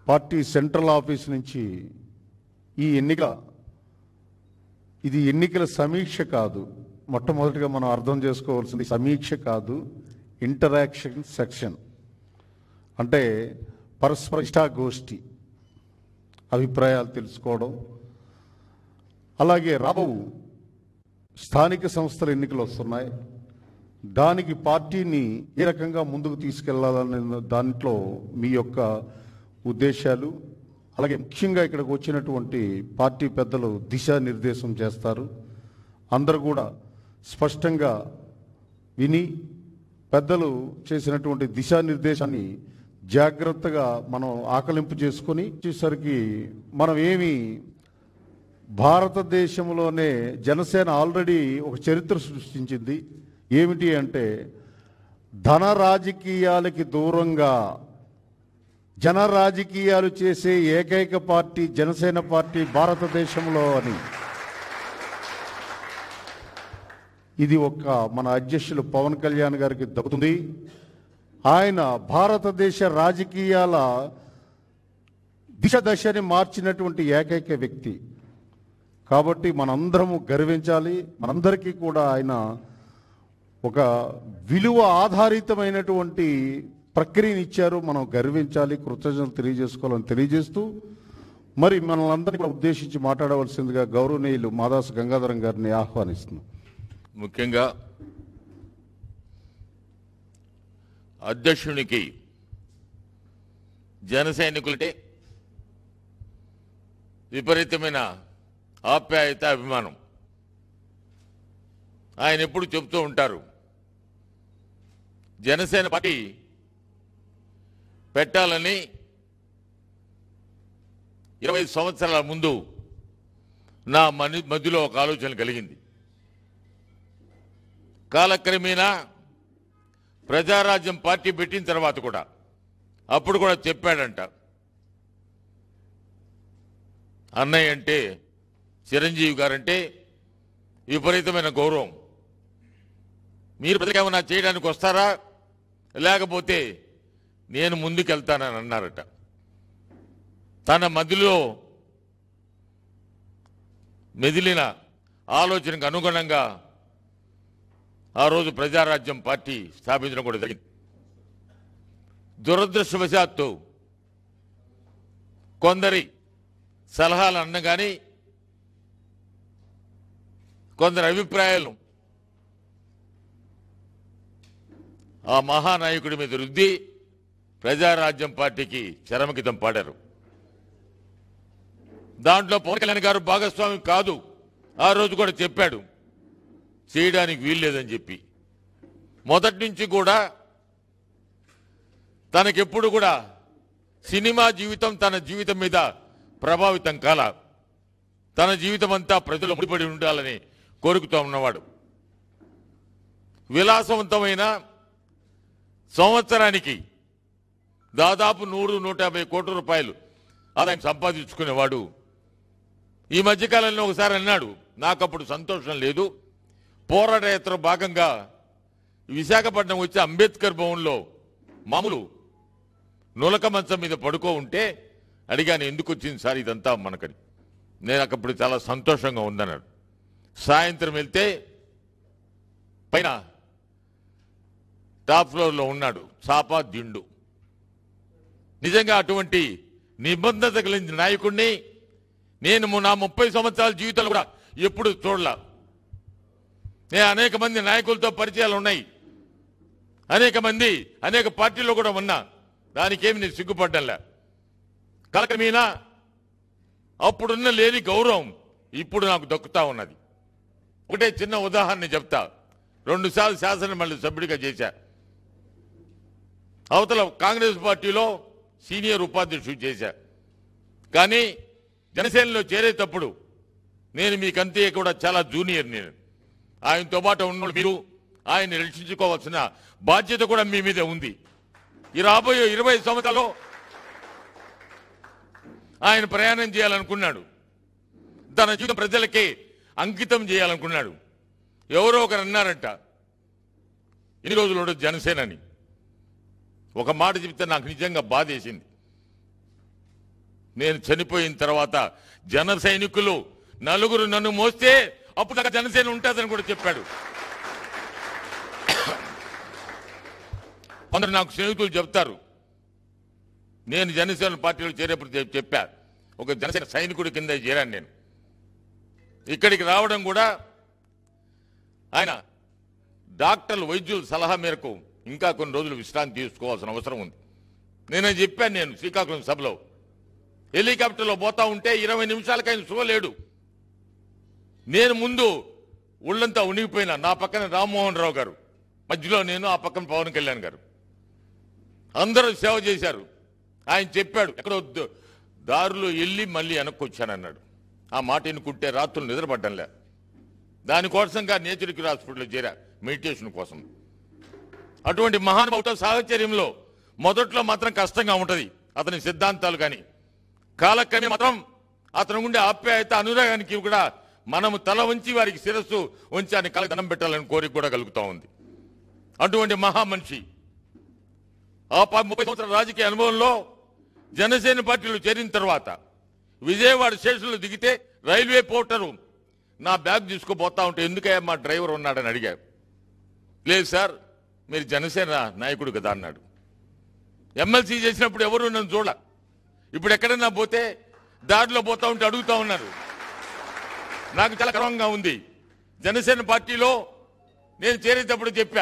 Party central office నుంచి ఈ ఇది ఎన్నికల సమీక్ష కాదు. మొట్టమొదటిగా మనం అర్థం చేసుకోవాల్సింది సమీక్ష కాదు, ఇంటరాక్షన్ సెక్షన్. అంటే పరస్పర ఇష్టాగోష్ఠి, అభిప్రాయాలు తెలుసుకోవడం. అలాగే రాబో స్థానిక సంస్థల ఎన్నికలు వస్తున్నాయి, దానికి పార్టీని ఏ రకంగా ముందుకు తీసుకెళ్లాలనే దాంట్లో మీ యొక్క ఉద్దేశాలు, అలాగే ముఖ్యంగా ఇక్కడికి వచ్చినటువంటి పార్టీ పెద్దలు దిశానిర్దేశం చేస్తారు. అందరూ కూడా స్పష్టంగా విని పెద్దలు చేసినటువంటి దిశానిర్దేశాన్ని జాగ్రత్తగా మనం ఆకలింపు చేసుకొని వచ్చేసరికి మనం భారతదేశంలోనే జనసేన ఆల్రెడీ ఒక చరిత్ర సృష్టించింది. ఏమిటి అంటే ధన రాజకీయాలకి దూరంగా జన రాజకీయాలు చేసే ఏకైక పార్టీ జనసేన పార్టీ భారతదేశంలో అని. ఇది మన అధ్యక్షులు పవన్ కళ్యాణ్ గారికి దక్కుతుంది. ఆయన భారతదేశ రాజకీయాల దశని మార్చినటువంటి ఏకైక వ్యక్తి. కాబట్టి మనందరము గర్వించాలి. మనందరికీ కూడా ఆయన ఒక విలువ ఆధారితమైనటువంటి ప్రక్రియను ఇచ్చారు. మనం గర్వించాలి, కృతజ్ఞతలు తెలియజేసుకోవాలని తెలియజేస్తూ మరి మనల్ని అందరినీ ఉద్దేశించి మాట్లాడవలసిందిగా గౌరవనీయులు మాదాసు గంగాధరం గారిని ఆహ్వానిస్తున్నాం. ముఖ్యంగా అధ్యక్షునికి జన సైనికులంటే విపరీతమైన ఆప్యాయత, అభిమానం. ఆయన ఎప్పుడు చెబుతూ ఉంటారు, జనసేన పార్టీ పెట్టాలని 20 సంవత్సరాల ముందు నా మధ్యలో ఒక ఆలోచన కలిగింది. కాలక్రమేణా ప్రజారాజ్యం పార్టీ పెట్టిన తర్వాత కూడా అప్పుడు కూడా చెప్పాడంట, అన్నయ్య అంటే చిరంజీవి గారంటే విపరీతమైన గౌరవం, మీరు ప్రజలేమన్నా చేయడానికి వస్తారా, లేకపోతే నేను ముందుకెళ్తానని అన్నారట. తన మధ్యలో మెదిలిన ఆలోచనకు అనుగుణంగా ఆ రోజు ప్రజారాజ్యం పార్టీ స్థాపించడం కూడా జరిగింది. దురదృష్టవశాత్తు కొందరి సలహాలు అన్న కానీ కొందరి అభిప్రాయాలు ఆ మహానాయకుడి మీద రుద్ది ప్రజారాజ్యం పార్టీకి చరమగీతం పాడారు. దాంట్లో పవన్ కళ్యాణ్ గారు భాగస్వామి కాదు, ఆ రోజు కూడా చెప్పాడు, చేయడానికి వీల్లేదని చెప్పి. మొదటి నుంచి కూడా తనకెప్పుడు కూడా సినిమా జీవితం తన జీవితం మీద ప్రభావితం కాల, తన జీవితం అంతా ప్రజలు ముడిపడి ఉండాలని కోరుకుతూ ఉన్నవాడు. విలాసవంతమైన సంవత్సరానికి దాదాపు 100-150 కోట్ల రూపాయలు ఆదాయం సంపాదించుకునేవాడు. ఈ మధ్యకాలంలో ఒకసారి అన్నాడు, నాకప్పుడు సంతోషం లేదు, పోరాట యాత్ర భాగంగా విశాఖపట్నం వచ్చి అంబేద్కర్ భవన్లో మామూలు నులక మంచం మీద పడుకో ఉంటే అడిగాను, ఎందుకు వచ్చింది సార్ ఇదంతా మనకని. నేను అప్పుడు చాలా సంతోషంగా ఉందన్నాడు. సాయంత్రం వెళ్తే పైన టాప్ ఫ్లోర్లో ఉన్నాడు, చాపా దిండు. నిజంగా అటువంటి నిబంధత కలిగిన నాయకుడిని నేను నా 30 సంవత్సరాల జీవితంలో కూడా ఎప్పుడు చూడలా. నేను అనేక మంది నాయకులతో పరిచయాలు ఉన్నాయి, అనేక పార్టీల్లో కూడా ఉన్నా, దానికేమి నేను సిగ్గుపడ్డంలే. కాలక్రమేణా అప్పుడున్న లేని గౌరవం ఇప్పుడు నాకు దక్కుతా ఉన్నది. ఒకటే చిన్న ఉదాహరణ చెప్తా. 2 సార్లు శాసనమండలి సభ్యుడిగా చేశా. అవతల కాంగ్రెస్ పార్టీలో సీనియర్ ఉపాధ్యక్షుడు చేశా. కానీ జనసేనలో చేరేటప్పుడు నేను మీకంతే కూడా చాలా జూనియర్. నేను ఆయనతో పాటు ఉన్న మీరు ఆయన్ని రక్షించుకోవాల్సిన బాధ్యత కూడా మీ మీదే ఉంది. ఈ రాబోయే 20 సంవత్సరాలు ఆయన ప్రయాణం చేయాలనుకున్నాడు, తన జీవితం ప్రజలకే అంకితం చేయాలనుకున్నాడు. ఎవరో ఒకరు అన్నారంట, ఇన్ని రోజులు జనసేనని. ఒక మాట చెప్తే నాకు నిజంగా బాధేసింది. నేను చనిపోయిన తర్వాత జన సైనికులు నలుగురు నన్ను మోస్తే అప్పుడు దాకా జనసేన ఉంటుందని కూడా చెప్పాడు. కొందరు నాకు స్నేహితులు చెప్తారు, నేను జనసేన పార్టీలో చేరేప్పుడు చెప్పా, ఒక జనసేన సైనికుడి కింద చేరాను నేను. ఇక్కడికి రావడం కూడా ఆయన డాక్టర్లు వైద్యుల సలహా మేరకు ఇంకా కొన్ని రోజులు విశ్రాంతి తీసుకోవాల్సిన అవసరం ఉంది. నేనే చెప్పాను, నేను శ్రీకాకుళం సభలో హెలికాప్టర్లో పోతా ఉంటే 20 నిమిషాలకు ఆయన చూడలేడు. నేను ముందు ఒళ్ళంతా ఉనిగిపోయినా, నా పక్కన రామ్మోహన్ రావు గారు, మధ్యలో నేను, ఆ పక్కన పవన్ కళ్యాణ్ గారు, అందరూ సేవ చేశారు. ఆయన చెప్పాడు, ఎక్కడో దారిలో వెళ్ళి మళ్ళీ వెనక్కి వచ్చానన్నాడు. ఆ మాట ఎన్నుకుంటే రాత్రులు నిద్రపడ్డంలే. దానికోసంగా నేచర్ క్యూర్ హాస్పిటల్లో చేరా, మెడిటేషన్ కోసం. అటువంటి మహానుభావుతో సాహచర్యంలో మొదట్లో మాత్రం కష్టంగా ఉంటుంది అతని సిద్ధాంతాలు, కానీ కాలక్రమే మాత్రం అతను ఉండే ఆప్యాయత, అనురాగానికి కూడా మనము తల వంచి వారికి శిరస్సు వంచి ఆయన కళ దండం పెట్టాలని కోరిక కూడా కలుగుతూ ఉంది. అటువంటి మహామనిషి ఆ 30 సంవత్సరాల రాజకీయ అనుభవంలో జనసేన పార్టీలో చేరిన తర్వాత విజయవాడ స్టేషన్లో దిగితే రైల్వే పోర్టరు నా బ్యాగ్ తీసుకుపోతా ఉంటే, ఎందుకయ్యా మా డ్రైవర్ ఉన్నాడని అడిగారు. లేదు సార్, మీరు జనసేన నాయకుడు కదా అన్నాడు. ఎమ్మెల్సీ చేసినప్పుడు ఎవరు నన్ను చూడ, ఇప్పుడు ఎక్కడన్నా పోతే దారిలో పోతా ఉంటే అడుగుతా ఉన్నారు. నాకు చాలా గర్వంగా ఉంది. జనసేన పార్టీలో నేను చేరేటప్పుడు చెప్పా,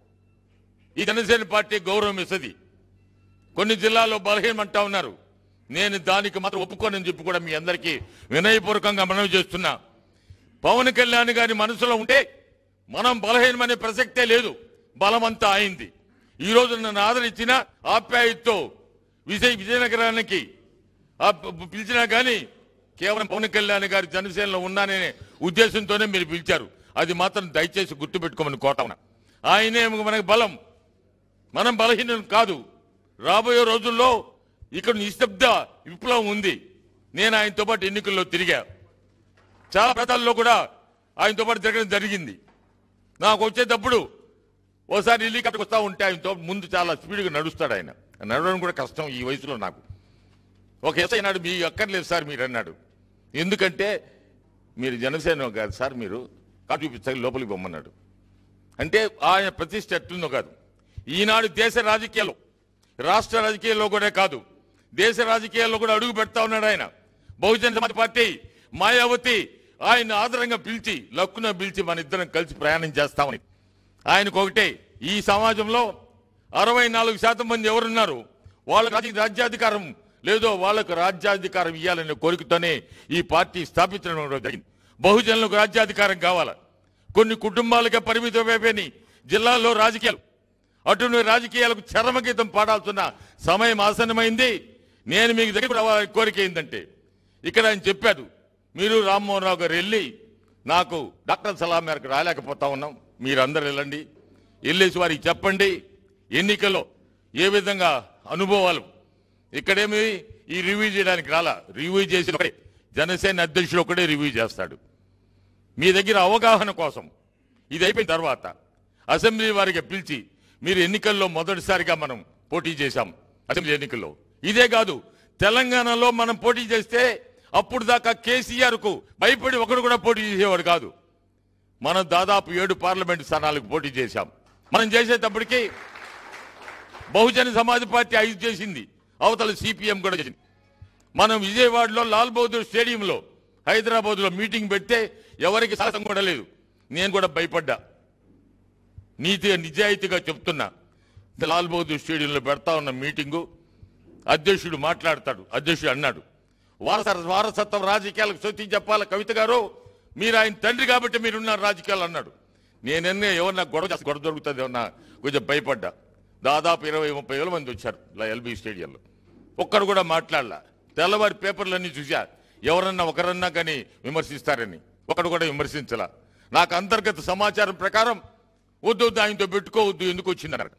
ఈ జనసేన పార్టీ గౌరవం ఇస్తుంది. కొన్ని జిల్లాల్లో బలహీనమంటా ఉన్నారు, నేను దానికి మాత్రం ఒప్పుకోనని చెప్పి కూడా మీ అందరికీ వినయపూర్వకంగా మనవి చేస్తున్నా. పవన్ కళ్యాణ్ గారి మనసులో ఉంటే మనం బలహీనమనే ప్రసక్తే లేదు, బలమంతా అయింది. ఈ రోజు నన్ను ఆదరించిన ఆప్యాయతతో విజయనగరానికి పిలిచినా కానీ కేవలం పవన్ కళ్యాణ్ గారి జనసేనలో ఉన్నాననే ఉద్దేశంతోనే మీరు పిలిచారు. అది మాత్రం దయచేసి గుర్తుపెట్టుకోమని కోరుతున్నా. ఆయనే మనకు బలం, మనం బలహీనం కాదు. రాబోయే రోజుల్లో ఇక్కడ నిశ్శబ్ద విప్లవం ఉంది. నేను ఆయనతో పాటు ఎన్నికల్లో తిరిగా, చాలా ప్రాంతాల్లో కూడా ఆయనతో పాటు తిరగడం జరిగింది. నాకు వచ్చేటప్పుడు ఓసారి హెలికాప్టర్కి వస్తూ ఉంటే ఆయనతో ముందు చాలా స్పీడ్గా నడుస్తాడు. ఆయన నడవడం కూడా కష్టం ఈ వయసులో నాకు. ఒక ఎస్ఐ అన్నాడు, మీ అక్కర్లేదు సార్ మీరు అన్నాడు. ఎందుకంటే మీరు జనసేన కాదు సార్, మీరు కాటు చూపిస్తారు లోపలికి పొమ్మన్నాడు. అంటే ఆయన ప్రతిష్ట ఎట్లుందో కాదు. ఈనాడు దేశ రాజకీయాల్లో, రాష్ట్ర రాజకీయాల్లో కూడా కాదు, దేశ రాజకీయాల్లో కూడా అడుగు పెడతా ఉన్నాడు ఆయన. బహుజన సమాజ్ పార్టీ మాయావతి ఆయన ఆదరంగా పిలిచి, లక్కున పిలిచి మన ఇద్దరం కలిసి ప్రయాణం చేస్తామని. ఆయనకు ఒకటే, ఈ సమాజంలో 64% మంది ఎవరున్నారు వాళ్ళకి రాజ్యాధికారం లేదో వాళ్ళకు రాజ్యాధికారం ఇవ్వాలనే కోరికతోనే ఈ పార్టీ స్థాపించడం జరిగింది. బహుజనులకు రాజ్యాధికారం కావాలా, కొన్ని కుటుంబాలకే పరిమితమైపోయి జిల్లాల్లో రాజకీయాలు, అటువంటి రాజకీయాలకు చరమగీతం పాడాల్సిన సమయం ఆసన్నమైంది. నేను మీకు దగ్గర రావాలని కోరిక ఏంటంటే, ఇక్కడ ఆయన చెప్పారు, మీరు రామ్మోహన్ రావు గారు వెళ్ళి, నాకు డాక్టర్ సలహా మేరకు రాలేకపోతా ఉన్నాం, మీరందరూ వెళ్ళండి, వెళ్ళేసి వారికి చెప్పండి ఎన్నికల్లో ఏ విధంగా అనుభవాలు. ఇక్కడేమి ఈ రివ్యూ చేయడానికి రాలా, రివ్యూ చేసిన ఒకటే జనసేన అధ్యక్షుడు ఒకటే రివ్యూ చేస్తాడు. మీ దగ్గర అవగాహన కోసం ఇది అయిపోయిన తర్వాత అసెంబ్లీ వారికి పిలిచి, మీరు ఎన్నికల్లో మొదటిసారిగా మనం పోటీ చేశాం అసెంబ్లీ ఎన్నికల్లో. ఇదే కాదు, తెలంగాణలో మనం పోటీ చేస్తే అప్పుడు దాకా కేసీఆర్కు భయపడి ఒకడు కూడా పోటీ చేసేవాడు కాదు. మనం దాదాపు 7 పార్లమెంటు స్థానాలకు పోటీ చేశాం. మనం చేసేటప్పటికి బహుజన సమాజ్ పార్టీ 5 చేసింది, అవతల సిపిఎం కూడా చేసింది. మనం విజయవాడలో లాల్ బహదూర్ స్టేడియంలో, హైదరాబాద్లో మీటింగ్ పెడితే ఎవరికి సాహసం కూడా లేదు. నేను కూడా భయపడ్డా, నిజాయితీగా చెప్తున్నా. లాల్ బహదూర్ స్టేడియంలో పెడతా ఉన్న మీటింగు అధ్యక్షుడు మాట్లాడతాడు. అధ్యక్షుడు అన్నాడు, వారసత్వం రాజకీయాలకు సొత్తి చెప్పాలి కవిత గారు, మీరు ఆయన తండ్రి కాబట్టి మీరున్నారు రాజకీయాలు అన్నాడు. నేనన్నే ఎవరన్నా గొడవ దొరుకుతుంది ఏమన్నా కొంచెం భయపడ్డా. దాదాపు 20-30 మంది వచ్చారు ఎల్బీ స్టేడియంలో, ఒక్కరు కూడా మాట్లాడలా. తెల్లవారి పేపర్లన్నీ చూసా, ఎవరన్నా ఒకరన్నా కానీ విమర్శిస్తారని, ఒకడు కూడా విమర్శించలా. నాకు అంతర్గత సమాచారం ప్రకారం వద్దు ఆయనతో పెట్టుకోవద్దు, ఎందుకు వచ్చిందన్నారు.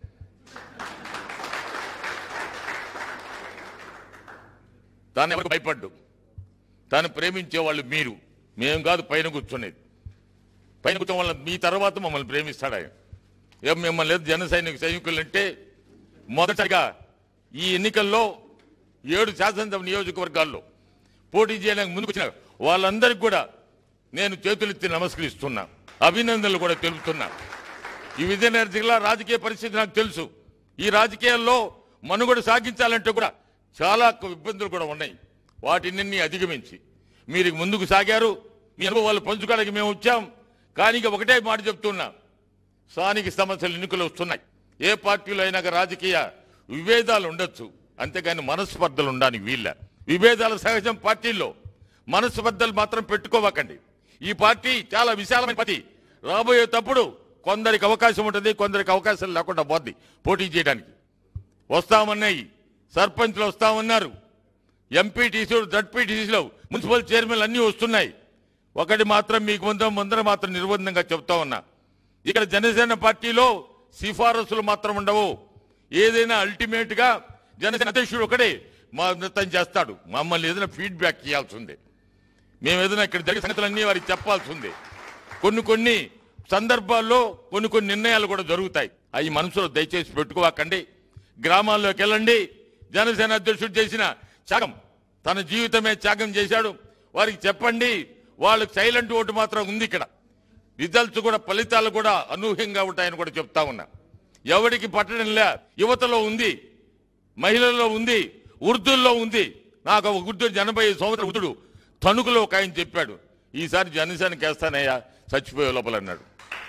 తాను ఎవరికి భయపడ్డు, తాను ప్రేమించే వాళ్ళు మీరు, మేము కాదు పైన కూర్చునేది. పైన కూర్చోవడం వల్ల మీ తర్వాత మమ్మల్ని ప్రేమిస్తాడు ఆయన. మిమ్మల్ని లేదు జన సైనికులు అంటే మొదటగా ఈ ఎన్నికల్లో 7 శాసనసభ నియోజకవర్గాల్లో పోటీ చేయడానికి ముందుకు వచ్చిన వాళ్ళందరికీ కూడా నేను చేతులెత్తి నమస్కరిస్తున్నా, అభినందనలు కూడా తెలుపుతున్నా. ఈ విజయనగరం జిల్లా రాజకీయ పరిస్థితి నాకు తెలుసు. ఈ రాజకీయాల్లో మనుగడ సాగించాలంటే కూడా చాలా ఇబ్బందులు కూడా ఉన్నాయి. వాటిని అధిగమించి మీరు ముందుకు సాగారు. మీ అనుభవాలు పంచుకోవడానికి మేము వచ్చాం. కానీ ఒకటే మాట చెప్తున్నా, స్థానిక సమస్యలు ఎన్నికలు వస్తున్నాయి. ఏ పార్టీలో అయినా రాజకీయ విభేదాలు ఉండొచ్చు, అంతేగాని మనస్పర్ధలు ఉండడానికి వీళ్ళ. విభేదాల సహజం పార్టీల్లో, మనస్పర్ధలు మాత్రం పెట్టుకోవకండి. ఈ పార్టీ చాలా విశాలమైన పార్టీ. రాబోయే తప్పుడు కొందరికి అవకాశం ఉంటుంది, కొందరికి అవకాశం లేకుండా పోద్ది పోటీ చేయడానికి. వస్తామన్నాయి, సర్పంచ్లు వస్తామన్నారు, ఎంపీటీసీలు, జడ్పీటీసీలు, మున్సిపల్ చైర్మన్లు అన్నీ వస్తున్నాయి. ఒకటి మాత్రం మీకు ముందర మాత్రం నిర్బంధంగా చెప్తా ఉన్నా, ఇక్కడ జనసేన పార్టీలో సిఫారసులు మాత్రం ఉండవు. ఏదైనా అల్టిమేట్ గా జనసేన అధ్యక్షుడు ఒకడే మా నృత్యం చేస్తాడు. మమ్మల్ని ఏదైనా ఫీడ్బ్యాక్ ఇవ్వాల్సి ఉంది. మేము ఏదైనా ఇక్కడ జరిగే సంగతులన్నీ వారికి చెప్పాల్సి ఉంది. కొన్ని సందర్భాల్లో కొన్ని నిర్ణయాలు కూడా జరుగుతాయి. అవి మనసులో దయచేసి పెట్టుకోవాకండి. గ్రామాల్లోకి వెళ్ళండి. జనసేన అధ్యక్షుడు చేసిన త్యాగం, తన జీవితమే త్యాగం చేశాడు. వారికి చెప్పండి, వాళ్ళకి సైలెంట్ ఓటు మాత్రం ఉంది. ఇక్కడ రిజల్ట్స్ కూడా, ఫలితాలు కూడా అనూహ్యంగా ఉంటాయని కూడా చెప్తా ఉన్నా. ఎవరికి పట్టడంలే, యువతలో ఉంది, మహిళల్లో ఉంది, ఉర్దూల్లో ఉంది. నాకు ఒక ఉర్దూ 85 సంవత్సరాల ఉర్దుడు తణుకులో ఒక ఆయన చెప్పాడు, ఈసారి జనసేనకి వేస్తానయ్యా చచ్చిపోయే లోపల అన్నాడు.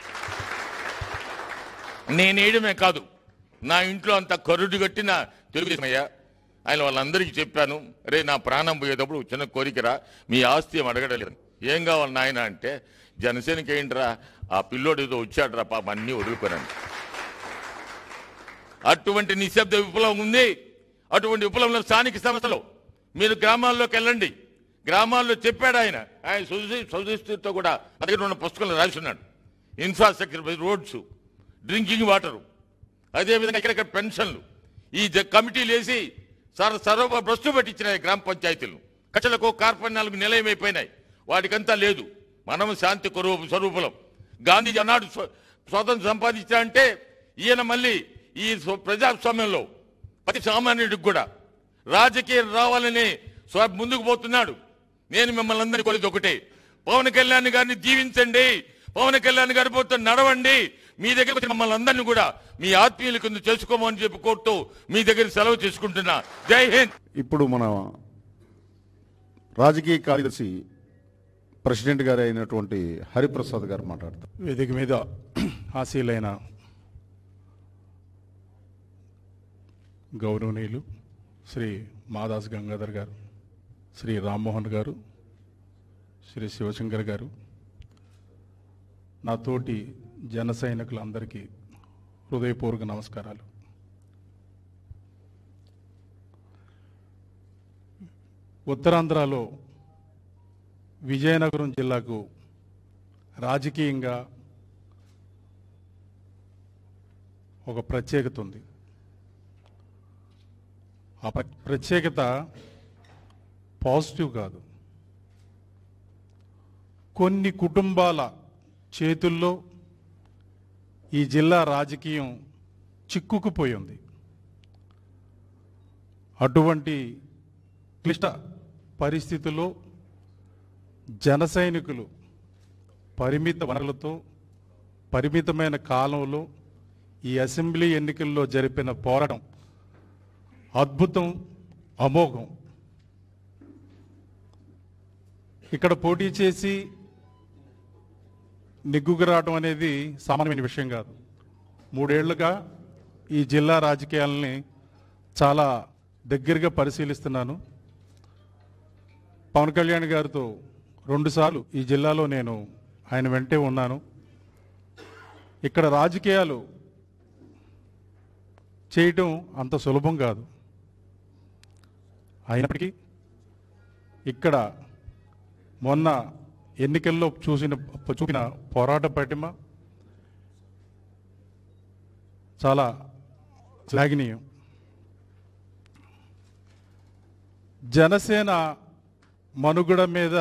నేనేయడమే కాదు, నా ఇంట్లో అంత కరుడు కట్టిన తెలుగుదేశమయ్యా. ఆయన వాళ్ళందరికీ చెప్పాను, రే నా ప్రాణం పోయేటప్పుడు చిన్న కోరికరా, మీ ఆస్తి ఏం అడగడలేదు, ఏం కావాలి నాయన అంటే, జనసేనకి ఏంట్రా, ఆ పిల్లోడు ఏదో వచ్చాడురా పాప, అన్నీ వదులుకోనండి. అటువంటి నిశ్శబ్ద విప్లవం ఉంది. అటువంటి విప్లవంలో స్థానిక సంస్థలు మీరు గ్రామాల్లోకి వెళ్ళండి. గ్రామాల్లో చెప్పాడు ఆయన సొసైటీతో కూడా మా దగ్గర ఉన్న పుస్తకంలో రాసి ఉన్నాడు. ఇన్ఫ్రాస్ట్రక్చర్, రోడ్స్, డ్రింకింగ్ వాటరు, అదేవిధంగా ఇక్కడ పెన్షన్లు, ఈ కమిటీలు వేసి సర్వ భ్రష్టు పట్టించినాయి గ్రామ పంచాయతీలు. కక్షలకు కార్పణ్యాలకు నిలయమైపోయినాయి. వాటికంతా లేదు. మనం శాంతి స్వరూపులం. గాంధీజీ అన్నాడు స్వాతంత్రం సంపాదించాలంటే, ఈయన మళ్ళీ ఈ ప్రజాస్వామ్యంలో ప్రతి సామాన్యుడికి కూడా రాజకీయం రావాలని ముందుకు పోతున్నాడు. నేను మిమ్మల్ని అందరినీ కోరేది ఒకటే, పవన్ కళ్యాణ్ గారిని దీవించండి, పవన్ కళ్యాణ్ గారి పోతే నడవండి. మీ దగ్గర వచ్చి మమ్మల్ని అందరినీ కూడా మీ ఆత్మీయుల కింద చేసుకోమని చెప్పి కోరుతూ మీ దగ్గర సెలవు చేసుకుంటున్నా. జై హింద్. ఇప్పుడు మన రాజకీయ కార్యదర్శి ప్రెసిడెంట్ గారు అయినటువంటి హరిప్రసాద్ గారు మాట్లాడతారు. వేదిక మీద ఆశీలైన గౌరవనీయులు శ్రీ మాదాస్ గంగాధర్ గారు, శ్రీ రామ్మోహన్ గారు, శ్రీ శివశంకర్ గారు, నా తోటి జన సైనికులందరికీ హృదయపూర్వక నమస్కారాలు. ఉత్తరాంధ్రలో విజయనగరం జిల్లాకు రాజకీయంగా ఒక ప్రత్యేకత ఉంది. ఆ ప్రత్యేకత పాజిటివ్ కాదు. కొన్ని కుటుంబాల చేతుల్లో ఈ జిల్లా రాజకీయం చిక్కుకుపోయి ఉంది. అటువంటి క్లిష్ట పరిస్థితుల్లో జన సైనికులు పరిమిత వనరులతో పరిమితమైన కాలంలో ఈ అసెంబ్లీ ఎన్నికల్లో జరిపిన పోరాటం అద్భుతం, అమోఘం. ఇక్కడ పోటీ చేసి నెగ్గుకు రావడం అనేది సామాన్యమైన విషయం కాదు. 3 ఏళ్లుగా ఈ జిల్లా రాజకీయాలని చాలా దగ్గరగా పరిశీలిస్తున్నాను. పవన్ కళ్యాణ్ గారితో 2 సార్లు ఈ జిల్లాలో నేను ఆయన వెంటే ఉన్నాను. ఇక్కడ రాజకీయాలు చేయటం అంత సులభం కాదు. అయినప్పటికీ ఇక్కడ మొన్న ఎన్నికల్లో చూపిన పోరాట పటిమ చాలా శ్లాఘనీయం. జనసేన మనుగడ మీద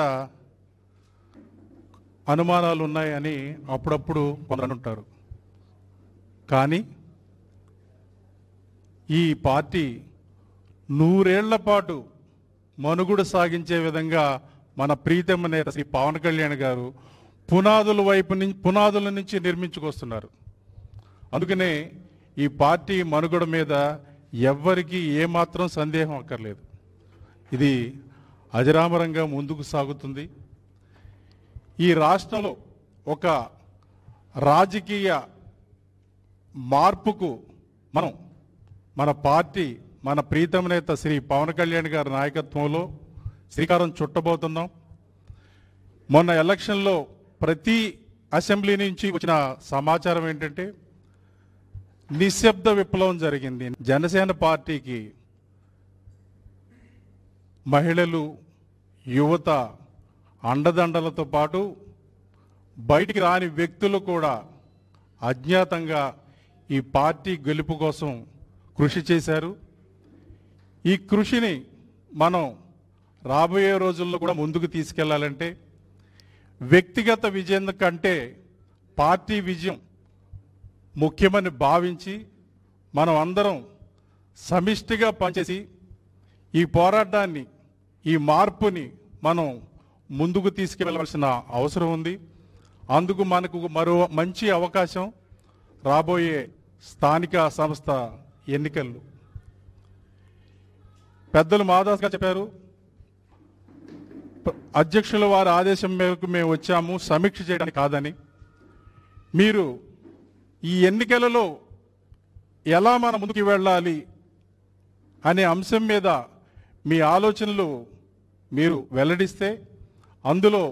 అనుమానాలు ఉన్నాయని అప్పుడప్పుడు కొందరు అంటారు. కానీ ఈ పార్టీ 100 ఏళ్ల పాటు మనుగుడు సాగించే విధంగా మన ప్రీతమ నేత శ్రీ పవన్ కళ్యాణ్ గారు పునాదుల నుంచి నిర్మించుకొస్తున్నారు. అందుకనే ఈ పార్టీ మనుగడ మీద ఎవ్వరికీ ఏమాత్రం సందేహం అక్కర్లేదు. ఇది అజరామరంగా ముందుకు సాగుతుంది. ఈ రాష్ట్రంలో ఒక రాజకీయ మార్పుకు మన పార్టీ మన ప్రీతమ నేత శ్రీ పవన్ కళ్యాణ్ గారి నాయకత్వంలో శ్రీకారం చుట్టబోతున్నాం. మొన్న ఎలక్షన్లో ప్రతి అసెంబ్లీ నుంచి వచ్చిన సమాచారం ఏంటంటే నిశ్శబ్ద విప్లవం జరిగింది. జనసేన పార్టీకి మహిళలు, యువత అండదండలతో పాటు బయటికి రాని వ్యక్తులు కూడా అజ్ఞాతంగా ఈ పార్టీ గెలుపు కోసం కృషి చేశారు. ఈ కృషిని మనం రాబోయే రోజుల్లో కూడా ముందుకు తీసుకెళ్లాలంటే వ్యక్తిగత విజయం కంటే పార్టీ విజయం ముఖ్యమని భావించి మనం అందరం సమిష్టిగా పనిచేసి ఈ పోరాటాన్ని, ఈ మార్పుని మనం ముందుకు తీసుకెళ్లవలసిన అవసరం ఉంది. అందుకు మనకు మరో మంచి అవకాశం రాబోయే స్థానిక సంస్థ ఎన్నికలు. పెద్దలు మాదాస్ గారు చెప్పారు, అధ్యక్షుల వారి ఆదేశం మేరకు మేము వచ్చాము సమీక్ష చేయడానికి కాదని. మీరు ఈ ఎన్నికలలో ఎలా మనం ముందుకు వెళ్ళాలి అనే అంశం మీద మీ ఆలోచనలు మీరు వెల్లడిస్తే అందులో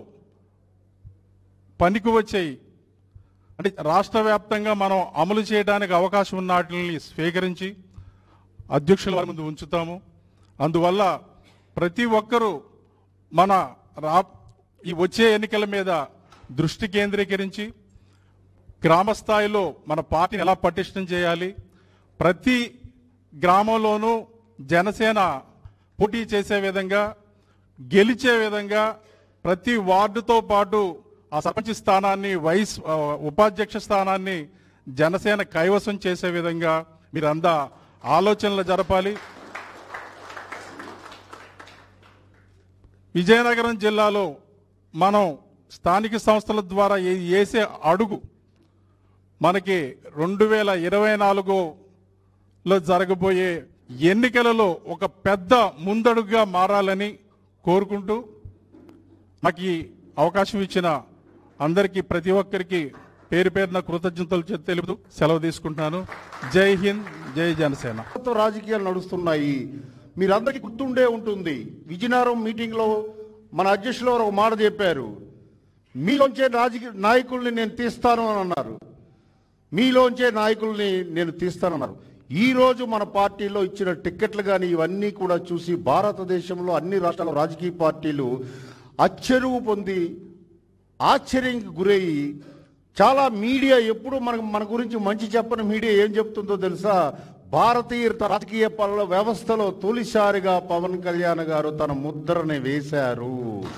పనికి వచ్చేయి అంటే రాష్ట్ర వ్యాప్తంగా మనం అమలు చేయడానికి అవకాశం ఉన్న వాటిని స్వీకరించి అధ్యక్షుల వారి ముందు ఉంచుతాము. అందువల్ల ప్రతి ఒక్కరూ మన ఈ వచ్చే ఎన్నికల మీద దృష్టి కేంద్రీకరించి గ్రామ స్థాయిలో మన పార్టీని ఎలా పటిష్టం చేయాలి, ప్రతి గ్రామంలోనూ జనసేన పోటీ చేసే విధంగా, గెలిచే విధంగా ప్రతి వార్డుతో పాటు ఆ సర్పంచ్ స్థానాన్ని, ఉపాధ్యక్ష స్థానాన్ని జనసేన కైవసం చేసే విధంగా మీరంతా ఆలోచనలు జరపాలి. విజయనగరం జిల్లాలో మనం స్థానిక సంస్థల ద్వారా వేసే అడుగు మనకి 2024లో జరగబోయే ఎన్నికలలో ఒక పెద్ద ముందడుగుగా మారాలని కోరుకుంటూ నాకు ఈ అవకాశం ఇచ్చిన అందరికీ, ప్రతి ఒక్కరికి పేరు పేరున కృతజ్ఞతలు తెలుపుతూ సెలవు తీసుకుంటున్నాను. జై హింద్, జై జనసేన. రాజకీయాలు నడుస్తున్నాయి. మీరందరికీ గుర్తుండే ఉంటుంది, విజయనగరం మీటింగ్లో మన అధ్యక్షులు ఒక మాట చెప్పారు, మీలోంచే రాజకీయ నాయకుల్ని నేను తీస్తాను అని అన్నారు. మీలోంచే నాయకుల్ని నేను తీస్తానన్నారు. ఈరోజు మన పార్టీలో ఇచ్చిన టిక్కెట్లు కానీ ఇవన్నీ కూడా చూసి భారతదేశంలో అన్ని రాష్ట్రాల రాజకీయ పార్టీలు అచ్చెరువు పొంది ఆశ్చర్యానికి గురయ్యి, చాలా మీడియా ఎప్పుడు మన గురించి మంచి చెప్పని మీడియా ఏం చెప్తుందో తెలుసా, భారతీయ రాజకీయ వ్యవస్థలో తొలిసారిగా పవన్ కళ్యాణ్ గారు తన ముద్రని వేశారు.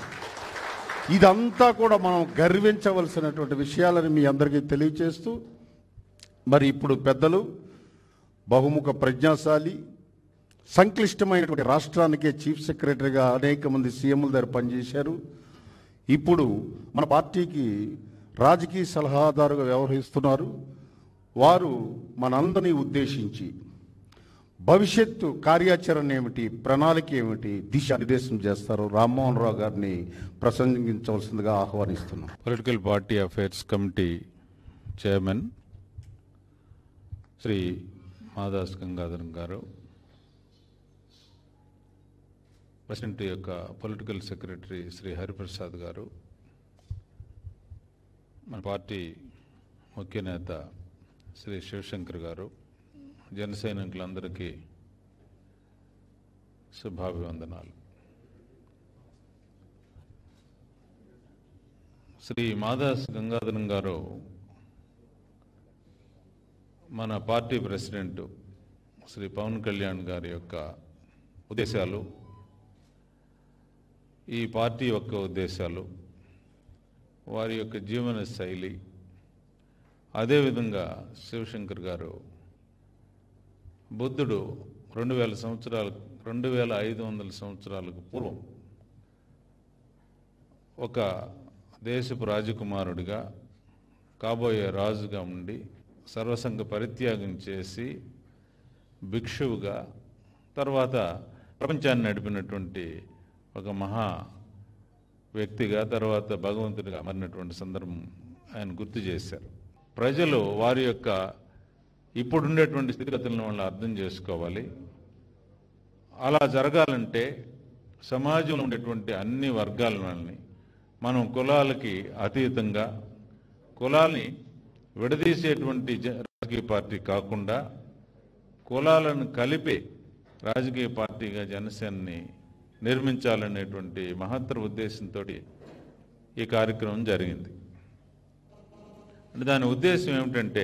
ఇదంతా కూడా మనం గర్వించవలసినటువంటి విషయాలని మీ అందరికీ తెలియచేస్తూ, మరి ఇప్పుడు పెద్దలు బహుముఖ ప్రజ్ఞాశాలి, సంక్లిష్టమైనటువంటి రాష్ట్రానికే చీఫ్ సెక్రటరీగా అనేక మంది సీఎంల దగ్గర పనిచేశారు. ఇప్పుడు మన పార్టీకి రాజకీయ సలహాదారుగా వ్యవహరిస్తున్నారు. వారు మనందరినీ ఉద్దేశించి భవిష్యత్తు కార్యాచరణ ఏమిటి, ప్రణాళిక ఏమిటి, దిశానిర్దేశం చేస్తారు. రామ్మోహన్ రావు గారిని ప్రసంగించవలసిందిగా ఆహ్వానిస్తున్నాం. Political party affairs committee chairman Shri Madas Gangadharam garu, president యొక్క పొలిటికల్ సెక్రటరీ శ్రీ హరిప్రసాద్ గారు, మన పార్టీ ముఖ్య నేత శ్రీ శివశంకర్ గారు, జన సైనికులందరికీ శుభాభివందనాలు. శ్రీ మాదాస్ గంగాధరం గారు మన పార్టీ ప్రెసిడెంట్ శ్రీ పవన్ కళ్యాణ్ గారి యొక్క ఉద్దేశాలు, ఈ పార్టీ యొక్క ఉద్దేశాలు, వారి యొక్క జీవన శైలి, అదేవిధంగా శివశంకర్ గారు బుద్ధుడు 2000 సంవత్సరాల 2500 సంవత్సరాలకు పూర్వం ఒక దేశపు రాజకుమారుడిగా కాబోయే రాజుగా ఉండి సర్వసంగ పరిత్యాగం చేసి భిక్షువుగా తర్వాత ప్రపంచాన్ని నడిపినటువంటి ఒక మహా వ్యక్తిగా తర్వాత భగవంతుడిగా మారినటువంటి సందర్భం ఆయన గుర్తు చేశారు. ప్రజలు వారి యొక్క ఇప్పుడుండేటువంటి స్థితిగతులను వాళ్ళు అర్థం చేసుకోవాలి. అలా జరగాలంటే సమాజంలో ఉండేటువంటి అన్ని వర్గాల వాళ్ళని మనం కులాలకి అతీతంగా కులాల్ని విడదీసేటువంటి రాజకీయ పార్టీ కాకుండా కులాలను కలిపే రాజకీయ పార్టీగా జనసేనని నిర్మించాలనేటువంటి మహత్తర ఉద్దేశంతో ఈ కార్యక్రమం జరిగింది. అంటే దాని ఉద్దేశం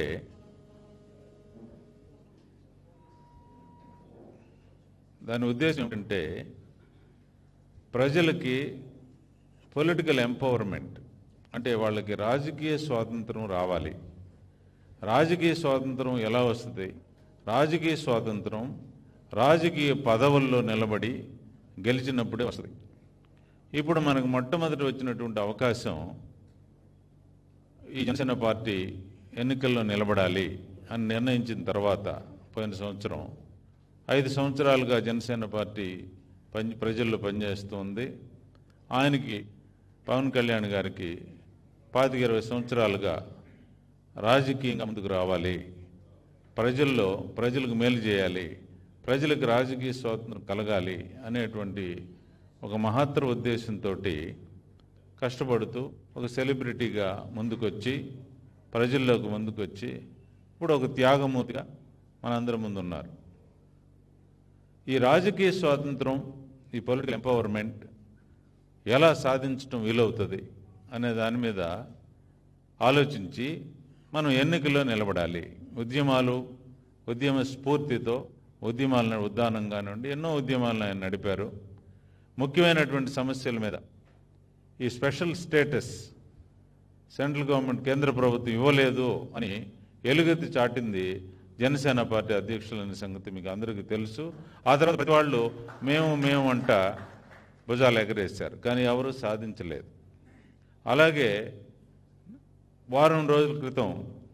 ఏమిటంటే ప్రజలకి పొలిటికల్ ఎంపవర్మెంట్, అంటే వాళ్ళకి రాజకీయ స్వాతంత్రం రావాలి. రాజకీయ స్వాతంత్రం ఎలా వస్తుంది? రాజకీయ స్వాతంత్రం రాజకీయ పదవుల్లో నిలబడి గెలిచినప్పుడే వస్తుంది. ఇప్పుడు మనకు మొట్టమొదటి వచ్చినటువంటి అవకాశం ఈ జనసేన పార్టీ ఎన్నికల్లో నిలబడాలి అని నిర్ణయించిన తర్వాత పోయిన సంవత్సరం 5 సంవత్సరాలుగా జనసేన పార్టీ ప్రజల్లో పనిచేస్తుంది. ఆయనకి పవన్ కళ్యాణ్ గారికి 25-20 సంవత్సరాలుగా రాజకీయంగా ముందుకు రావాలి, ప్రజలకు మేలు చేయాలి, ప్రజలకు రాజకీయ స్వాతంత్రం కలగాలి అనేటువంటి ఒక మహత్తర ఉద్దేశంతో కష్టపడుతూ ఒక సెలబ్రిటీగా ముందుకొచ్చి ప్రజల్లోకి ముందుకొచ్చి ఇప్పుడు ఒక త్యాగమూర్తిగా మనందరి ముందు ఉన్నారు. ఈ రాజకీయ స్వాతంత్రం, ఈ పొలిటికల్ ఎంపవర్మెంట్ ఎలా సాధించడం వీలవుతుంది అనే దాని మీద ఆలోచించి మనం ఎన్నికల్లో నిలబడాలి. ఉద్యమ స్ఫూర్తితో ఉద్యమాలను ఉద్దానంగా నుండి ఎన్నో ఉద్యమాలను ఆయన నడిపారు. ముఖ్యమైనటువంటి సమస్యల మీద ఈ స్పెషల్ స్టేటస్ సెంట్రల్ గవర్నమెంట్ కేంద్ర ప్రభుత్వం ఇవ్వలేదు అని ఎలుగెత్తి చాటింది జనసేన పార్టీ అధ్యక్షులనే సంగతి మీకు అందరికీ తెలుసు. ఆ తర్వాత ప్రతి వాళ్ళు మేము అంట భుజాలు ఎగరేశారు, కానీ ఎవరూ సాధించలేదు. అలాగే వారం రోజుల క్రితం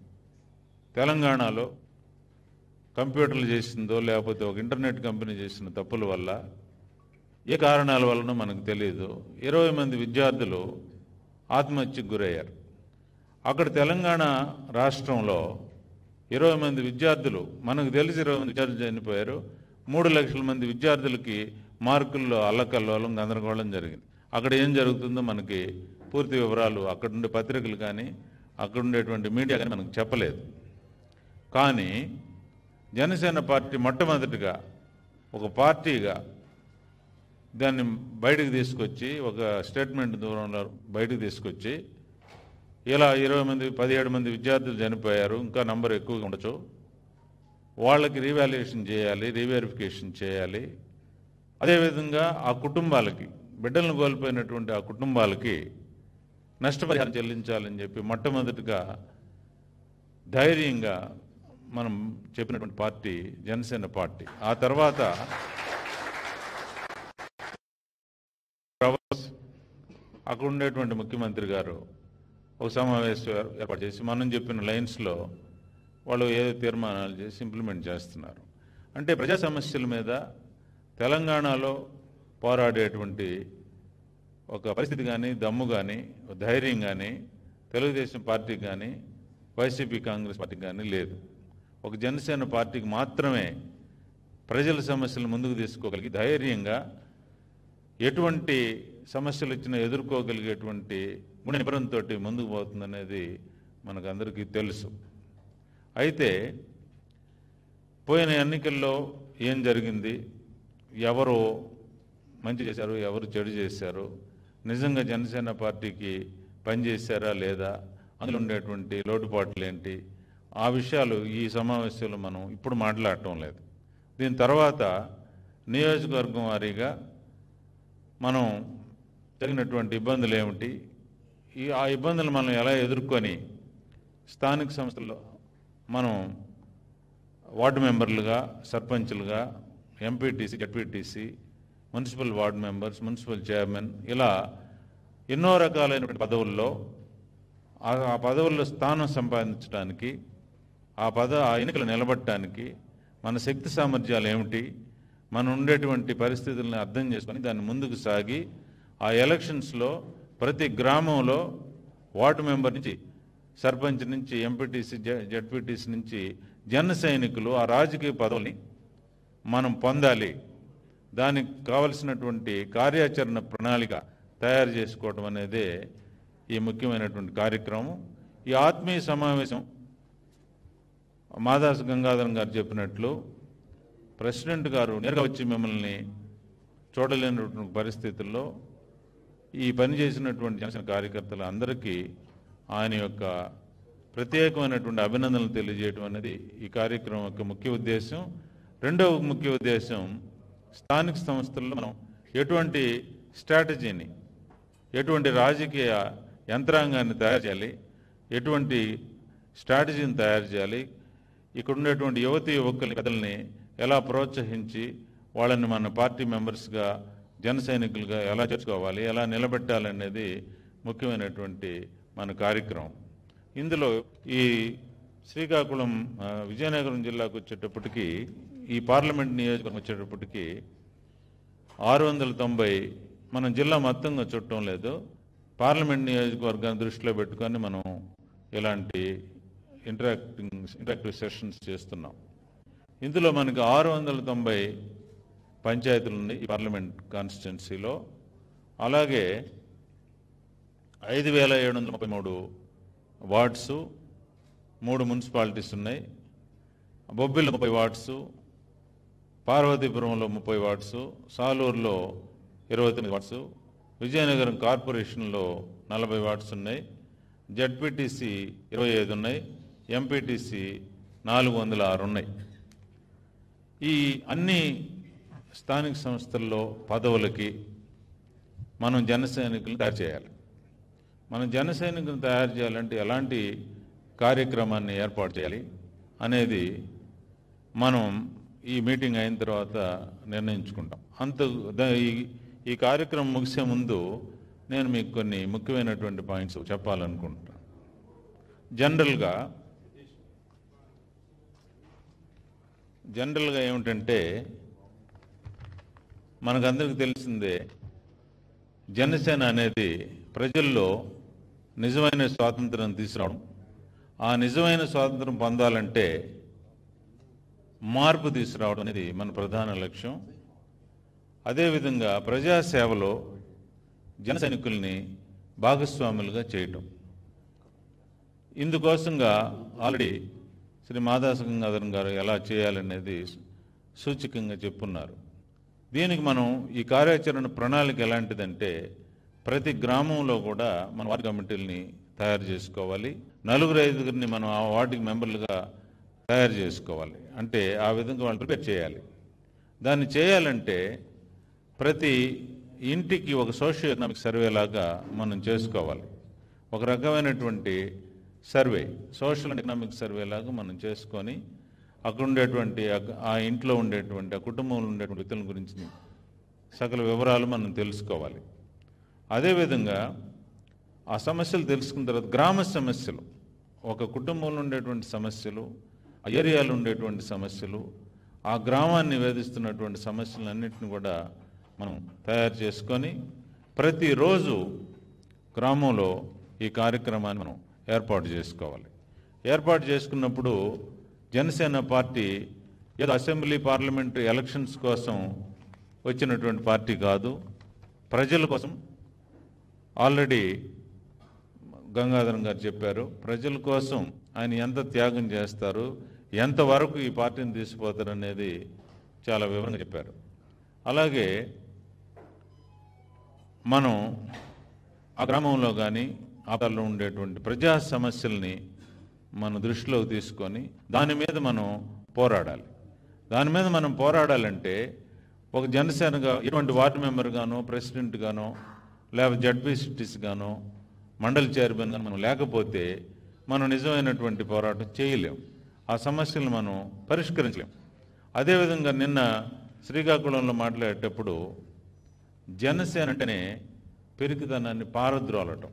తెలంగాణలో కంప్యూటర్లు చేసిందో లేకపోతే ఒక ఇంటర్నెట్ కంపెనీ చేసిన తప్పుల వల్ల, ఏ కారణాల వలన మనకు తెలియదు, 20 మంది విద్యార్థులు ఆత్మహత్యకు గురయ్యారు. అక్కడ తెలంగాణ రాష్ట్రంలో 20 మంది విద్యార్థులు, మనకు తెలిసి 20 మంది విద్యార్థులు చనిపోయారు. 3 లక్షల మంది విద్యార్థులకి మార్కుల్లో అల్లకల్లోలం గందరగోళం జరిగింది. అక్కడ ఏం జరుగుతుందో మనకి పూర్తి వివరాలు అక్కడుండే పత్రికలు కానీ అక్కడ ఉండేటువంటి మీడియా కానీ మనకు చెప్పలేదు. కానీ జనసేన పార్టీ మొట్టమొదటిగా ఒక పార్టీగా దాన్ని బయటకు తీసుకొచ్చి, ఒక స్టేట్మెంట్ దూరంలో బయటకు తీసుకొచ్చి, ఇలా 17 మంది విద్యార్థులు చనిపోయారు, ఇంకా నంబర్ ఎక్కువగా ఉండొచ్చు, వాళ్ళకి రీవాల్యుయేషన్ చేయాలి, రీవెరిఫికేషన్ చేయాలి. అదేవిధంగా ఆ కుటుంబాలకి, బిడ్డలను కోల్పోయినటువంటి ఆ కుటుంబాలకి నష్టపరిహారం చెల్లించాలని చెప్పి మొట్టమొదటిగా ధైర్యంగా మనం చెప్పినటువంటి పార్టీ జనసేన పార్టీ. ఆ తర్వాత అక్కడ ఉండేటువంటి ముఖ్యమంత్రి గారు ఒక సమావేశం ఏర్పాటు చేసి మనం చెప్పిన లైన్స్లో వాళ్ళు ఏదో తీర్మానాలు చేసి ఇంప్లిమెంట్ చేస్తున్నారు. అంటే ప్రజా సమస్యల మీద తెలంగాణలో పోరాడేటువంటి ఒక పరిస్థితి కానీ, దమ్ము కానీ, ధైర్యం కానీ తెలుగుదేశం పార్టీకి కానీ వైసీపీ కాంగ్రెస్ పార్టీకి కానీ లేదు. ఒక జనసేన పార్టీకి మాత్రమే ప్రజల సమస్యలు ముందుకు తీసుకోగలిగి ధైర్యంగా ఎటువంటి సమస్యలు వచ్చినా ఎదుర్కోగలిగేటువంటి గుణ నిబరంతో ముందుకు పోతుందనేది మనకు అందరికీ తెలుసు. అయితే పోయిన ఎన్నికల్లో ఏం జరిగింది, ఎవరు మంచి చేశారు, ఎవరు చెడు చేశారు, నిజంగా జనసేన పార్టీకి పనిచేశారా లేదా, అందులో ఉండేటువంటి లోటుపాట్లు ఏంటి, ఆ విషయాలు ఈ సమావేశంలో మనం ఇప్పుడు మాట్లాడటం లేదు. దీని తర్వాత నియోజకవర్గం వారీగా మనం జరిగినటువంటి ఇబ్బందులు ఏమిటి, ఆ ఇబ్బందులు మనం ఎలా ఎదుర్కొని స్థానిక సంస్థల్లో మనం వార్డు మెంబర్లుగా, సర్పంచులుగా, MPTC, ZPTC, municipal ward members, municipal chairman, ఇలా ఎన్నో రకాలైనటువంటి పదవుల్లో ఆ పదవుల్లో స్థానం సంపాదించడానికి, ఆ ఎన్నికలు నిలబడటానికి మన శక్తి సామర్థ్యాలు ఏమిటి, మనం ఉండేటువంటి పరిస్థితులను అర్థం చేసుకొని దాన్ని ముందుకు సాగి ఆ ఎలక్షన్స్లో ప్రతి గ్రామంలో వార్డు మెంబర్ నుంచి, సర్పంచ్ నుంచి, ఎంపీటీసీ, జడ్పీటీసీ నుంచి జన సైనికులు ఆ రాజకీయ పదవుల్ని మనం పొందాలి. దానికి కావలసినటువంటి కార్యాచరణ ప్రణాళిక తయారు చేసుకోవడం అనేదే ఈ ముఖ్యమైనటువంటి కార్యక్రమం. ఈ ఆత్మీయ సమావేశం మాదాసు గంగాధరం గారు చెప్పినట్లు ప్రెసిడెంట్ గారు నేరుగా వచ్చి మిమ్మల్ని చూడలేనటువంటి పరిస్థితుల్లో ఈ పని చేసినటువంటి జనసేన కార్యకర్తలు అందరికీ ఆయన యొక్క ప్రత్యేకమైనటువంటి అభినందనలు తెలియజేయడం అనేది ఈ కార్యక్రమం యొక్క ముఖ్య ఉద్దేశం. రెండవ ముఖ్య ఉద్దేశం, స్థానిక సంస్థల్లో మనం ఎటువంటి స్ట్రాటజీని, ఎటువంటి రాజకీయ యంత్రాంగాన్ని తయారు చేయాలి, ఎటువంటి స్ట్రాటజీని తయారు చేయాలి, ఇక్కడ ఉండేటువంటి యువతీ యువకుల పెద్దల్ని ఎలా ప్రోత్సహించి వాళ్ళని మన పార్టీ మెంబర్స్గా, జన సైనికులుగా ఎలా చేర్చుకోవాలి, ఎలా నిలబెట్టాలనేది ముఖ్యమైనటువంటి మన కార్యక్రమం. ఇందులో ఈ శ్రీకాకుళం, విజయనగరం జిల్లాకు వచ్చేటప్పటికి, ఈ పార్లమెంట్ నియోజకవర్గం వచ్చేటప్పటికి 690 మనం జిల్లా మొత్తంగా చుట్టం లేదు, పార్లమెంట్ నియోజకవర్గాన్ని దృష్టిలో పెట్టుకొని మనం ఇలాంటి ఇంటరాక్టివ్ సెషన్స్ చేస్తున్నాం. ఇందులో మనకి 690 పంచాయతీలు ఉన్నాయి ఈ పార్లమెంట్ కాన్స్టిట్యున్సీలో. అలాగే 5733 వార్డ్సు, 3 మున్సిపాలిటీస్ ఉన్నాయి. బొబ్బిల్లో 30 వార్డ్సు, పార్వతీపురంలో 30 వార్డ్సు, సాలూరులో 29 వార్డ్సు, విజయనగరం కార్పొరేషన్లో 40 వార్డ్స్ ఉన్నాయి, జడ్పీటీసీ 25 ఉన్నాయి, ఎంపీటీసీ 406 ఉన్నాయి. ఈ అన్ని స్థానిక సంస్థల్లో పదవులకి మనం జన సైనికులను తయారు చేయాలి. మనం జన సైనికులను తయారు చేయాలంటే ఎలాంటి కార్యక్రమాన్ని ఏర్పాటు చేయాలి అనేది మనం ఈ మీటింగ్ అయిన తర్వాత నిర్ణయించుకుంటాం. ఈ కార్యక్రమం ముగిసే ముందు నేను మీకు కొన్ని ముఖ్యమైనటువంటి పాయింట్స్ చెప్పాలనుకుంటున్నాను. జనరల్గా ఏమిటంటే, మనకందరికీ తెలిసిందే, జనసేన అనేది ప్రజల్లో నిజమైన స్వాతంత్రం తీసుకురావడం. ఆ నిజమైన స్వాతంత్రం పొందాలంటే మార్పు తీసుకురావడం అనేది మన ప్రధాన లక్ష్యం. అదేవిధంగా ప్రజాసేవలో జన సైనికుల్ని భాగస్వాములుగా చేయటం. ఇందుకోసంగా ఆల్రెడీ శ్రీ మాదాసు గంగాధరం గారు ఎలా చేయాలనేది సూచికంగా చెప్పున్నారు. దీనికి మనం ఈ కార్యాచరణ ప్రణాళిక ఎలాంటిదంటే, ప్రతి గ్రామంలో కూడా మన వార్డు కమిటీలని తయారు చేసుకోవాలి. 4-5 మనం ఆ వార్డుకి మెంబర్లుగా తయారు చేసుకోవాలి. అంటే ఆ విధంగా వాళ్ళు ప్రిపేర్ చేయాలి. దాన్ని చేయాలంటే ప్రతి ఇంటికి ఒక సోషియో ఎకనామిక్ సర్వే లాగా మనం చేసుకోవాలి. ఒక రకమైనటువంటి survey, social and economic survey లాగా మనం చేసుకొని అక్కడ ఉండేటువంటి, ఆ ఇంట్లో ఉండేటువంటి, ఆ కుటుంబంలో ఉండేటువంటి వ్యక్తుల గురించి సకల వివరాలు మనం తెలుసుకోవాలి. అదేవిధంగా ఆ సమస్యలు తెలుసుకున్న తర్వాత గ్రామ సమస్యలు, ఒక కుటుంబంలో ఉండేటువంటి సమస్యలు, ఆ ఏరియాలో ఉండేటువంటి సమస్యలు, ఆ గ్రామాన్ని వేధిస్తున్నటువంటి సమస్యలన్నింటినీ కూడా మనం తయారు చేసుకొని ప్రతిరోజు గ్రామంలో ఈ కార్యక్రమాన్ని మనం ఏర్పాటు చేసుకోవాలి. ఏర్పాటు చేసుకున్నప్పుడు జనసేన పార్టీ ఏదో అసెంబ్లీ పార్లమెంటరీ ఎలక్షన్స్ కోసం వచ్చినటువంటి పార్టీ కాదు, ప్రజల కోసం. ఆల్రెడీ గంగాధరం గారు చెప్పారు, ప్రజల కోసం ఆయన ఎంత త్యాగం చేస్తారు, ఎంతవరకు ఈ పార్టీని తీసుకుపోతారు అనేది చాలా వివరంగా చెప్పారు. అలాగే మనం ఆ గ్రామంలో కానీ ఆ ప్రాంతంలో ఉండేటువంటి ప్రజా సమస్యల్ని మన దృష్టిలోకి తీసుకొని దాని మీద మనం పోరాడాలి. దాని మీద మనం పోరాడాలంటే ఒక జనసేనగా ఎటువంటి వార్డు మెంబర్ గానో, ప్రెసిడెంట్ గానో, లేకపోతే జడ్పీటీసీ గానో, మండలి చైర్మన్ గానో మనం లేకపోతే మనం నిజమైనటువంటి పోరాటం చేయలేం, ఆ సమస్యలను మనం పరిష్కరించలేం. అదేవిధంగా నిన్న శ్రీకాకుళంలో మాట్లాడేటప్పుడు జనసేన అంటేనే పెరికితనాన్ని పారద్రోలటం,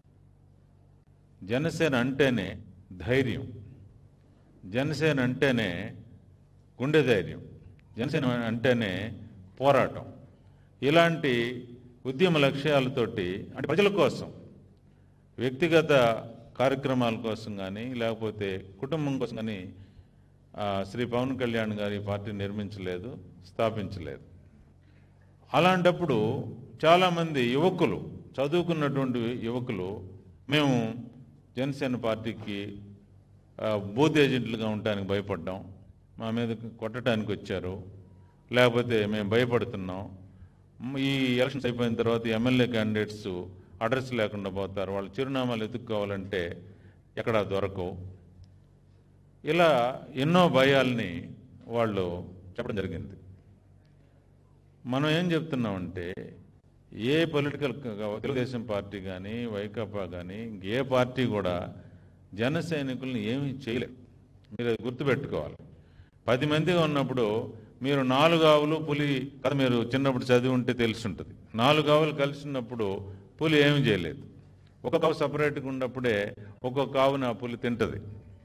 జనసేన అంటేనే ధైర్యం, జనసేన అంటేనే గుండె ధైర్యం, జనసేన అంటేనే పోరాటం, ఇలాంటి ఉద్యమ లక్ష్యాలతోటి అంటే ప్రజల కోసం, వ్యక్తిగత కార్యక్రమాల కోసం కానీ లేకపోతే కుటుంబం కోసం కానీ శ్రీ పవన్ కళ్యాణ్ గారి పార్టీ నిర్మించలేదు, స్థాపించలేదు. అలాంటప్పుడు చాలామంది యువకులు, చదువుకున్నటువంటి యువకులు, మేము జనసేన పార్టీకి బూత్ ఏజెంట్లుగా ఉండటానికి భయపడ్డాం, మా మీద కొట్టడానికి వచ్చారు, లేకపోతే మేము భయపడుతున్నాం, ఈ ఎలక్షన్స్ అయిపోయిన తర్వాత ఎమ్మెల్యే క్యాండిడేట్స్ అడ్రస్ లేకుండా పోతారు, వాళ్ళ చిరునామాలు ఎత్తుక్కోవాలంటే ఎక్కడా దొరకవు, ఇలా ఎన్నో భయాల్ని వాళ్ళు చెప్పడం జరిగింది. మనం ఏం చెప్తున్నామంటే ఏ పొలిటికల్, తెలుగుదేశం పార్టీ కానీ వైకాపా కానీ ఏ పార్టీ కూడా జన సైనికుల్ని ఏమీ చేయలేదు. మీరు అది గుర్తుపెట్టుకోవాలి. 10 మందిగా ఉన్నప్పుడు మీరు 4 ఆవులు పులి కథ మీరు చిన్నప్పుడు చదివి ఉంటే తెలిసి ఉంటుంది. 4 ఆవులు కలిసి ఉన్నప్పుడు పులి ఏమీ చేయలేదు. ఒక్కొక్క ఆవు సపరేట్గా ఉన్నప్పుడే ఒక్కొక్క ఆవుని ఆ పులి తింటుంది.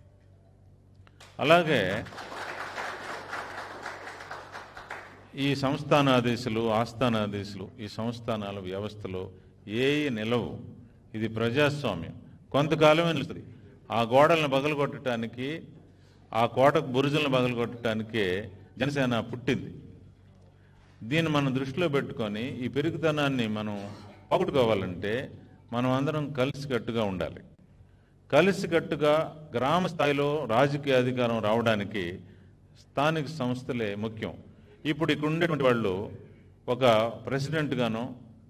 అలాగే ఈ సంస్థానాధీశులు, ఆస్థానాధీశులు, ఈ సంస్థానాల వ్యవస్థలో ఏ నిలవు. ఇది ప్రజాస్వామ్యం, కొంతకాలమే నిలుస్తుంది. ఆ గోడలను పగలగొట్టడానికి, ఆ కోటకు బురుజులను పగలగొట్టడానికే జనసేన పుట్టింది. దీన్ని మనం దృష్టిలో పెట్టుకొని ఈ పెరుగుతనాన్ని మనం పోగొట్టుకోవాలంటే మనం అందరం కలిసికట్టుగా ఉండాలి. కలిసికట్టుగా గ్రామ స్థాయిలో రాజకీయ అధికారం రావడానికి స్థానిక సంస్థలే ముఖ్యం. ఇప్పుడు ఇక్కడ ఉండేటువంటి వాళ్ళు ఒక ప్రెసిడెంట్ గాను,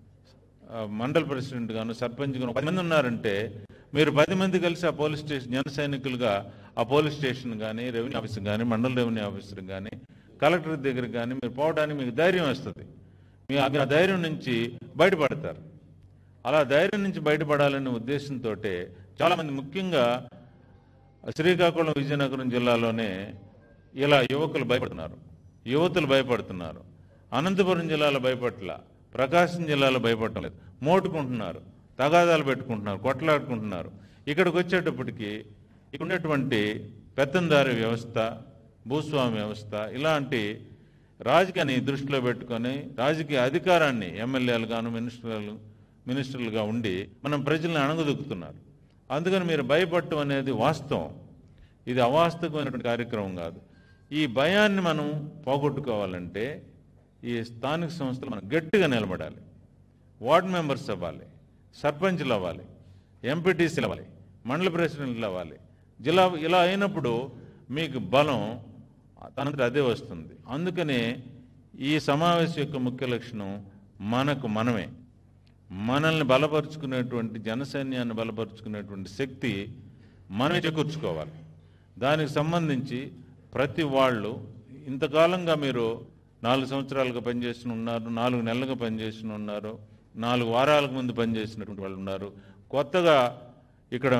మండల ప్రెసిడెంట్ గాను, సర్పంచ్ గాను 10 మంది ఉన్నారంటే మీరు 10 మంది కలిసి ఆ పోలీస్ స్టేషన్, జన సైనికులుగా ఆ పోలీస్ స్టేషన్ కానీ, రెవెన్యూ ఆఫీసర్ కానీ, మండల రెవెన్యూ ఆఫీసర్ కానీ, కలెక్టర్ దగ్గరికి కానీ మీరు పోవడానికి మీకు ధైర్యం వస్తుంది. మీ ఆ ధైర్యం నుంచి బయటపడతారు. అలా ధైర్యం నుంచి బయటపడాలనే ఉద్దేశంతో చాలామంది, ముఖ్యంగా శ్రీకాకుళం, విజయనగరం జిల్లాలోనే ఇలా యువకులు భయపడుతున్నారు, యువతులు భయపడుతున్నారు. అనంతపురం జిల్లాలో భయపట్ల, ప్రకాశం జిల్లాలో భయపడటం లేదు. మోటుకుంటున్నారు, తగాదాలు పెట్టుకుంటున్నారు, కొట్లాడుకుంటున్నారు. ఇక్కడికి వచ్చేటప్పటికి ఇక్కడ ఉన్నటువంటి పెత్తందారి వ్యవస్థ, భూస్వామి వ్యవస్థ, ఇలాంటి రాజకీయాన్ని దృష్టిలో పెట్టుకొని రాజకీయ అధికారాన్ని ఎమ్మెల్యేలు గాను, మినిస్టర్లుగా ఉండి మనం ప్రజల్ని అణగదొక్కుతున్నారు. అందుకని మీరు భయపడటం అనేది వాస్తవం, ఇది అవాస్తవమైనటువంటి కార్యక్రమం కాదు. ఈ భయాన్ని మనం పోగొట్టుకోవాలంటే ఈ స్థానిక సంస్థలు మనం గట్టిగా నిలబడాలి. వార్డు మెంబర్స్ అవ్వాలి, సర్పంచ్లు అవ్వాలి, ఎంపీటీసీలు అవ్వాలి, మండల ప్రెసిడెంట్లు అవ్వాలి. జిల్లా ఇలా అయినప్పుడు మీకు బలం తనంతట అదే వస్తుంది. అందుకనే ఈ సమావేశం యొక్క ముఖ్య లక్షణం మనకు మనమే, మనల్ని బలపరుచుకునేటువంటి, జనసైన్యాన్ని బలపరుచుకునేటువంటి శక్తి మనమే చేకూర్చుకోవాలి. దానికి సంబంధించి ప్రతి వాళ్ళు, ఇంతకాలంగా మీరు 4 సంవత్సరాలుగా పనిచేసిన ఉన్నారు, 4 నెలలుగా పనిచేసిన ఉన్నారు, 4 వారాలకు ముందు పనిచేసినటువంటి వాళ్ళు ఉన్నారు, కొత్తగా ఇక్కడ